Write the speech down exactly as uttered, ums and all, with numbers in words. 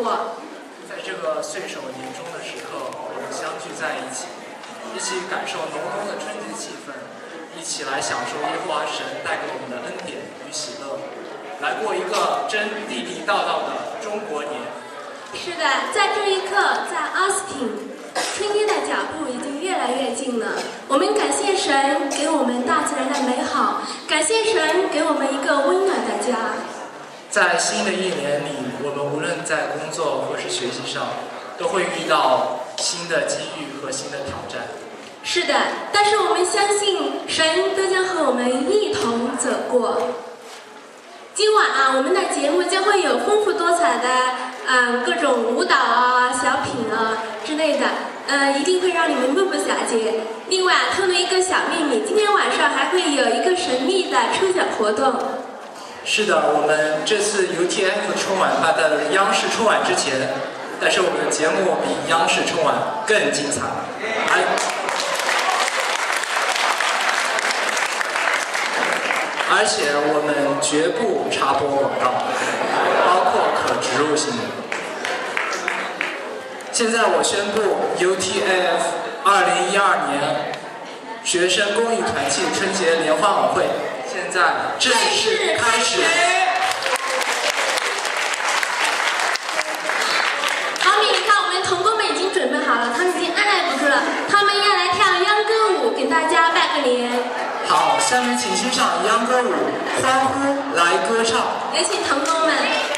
过。 在这个岁首年终的时刻，我们相聚在一起，一起感受浓浓的春节气氛，一起来享受耶和华神带给我们的恩典与喜乐，来过一个真地地道道的中国年。 是的，在这一刻，在奥斯汀，春天的脚步已经越来越近了。我们感谢神给我们大自然的美好，感谢神给我们一个温暖的家。 在新的一年里，我们无论在工作或是学习上，都会遇到新的机遇和新的挑战。 是的，但是我们相信神都将和我们一同走过。今晚啊，我们的节目将会有丰富多彩的，嗯，各种舞蹈啊、小品啊之类的，呃，一定会让你们目不暇接。另外，透露一个小秘密，今天晚上还会有一个神秘的抽奖活动。 是的，我们这次 U T F 春晚办在了央视春晚之前，但是我们的节目比央视春晚更精彩。而而且我们绝不插播广告，包括可植入性的。现在我宣布 U T F 二零一二年学生公益团契春节联欢晚会现在正式开始。 好，你看我们童工们已经准备好了，他们已经按耐不住了，他们要来跳秧歌舞，给大家拜个年。 好，下面请欣赏秧歌舞，欢呼来歌唱。 有请童工们。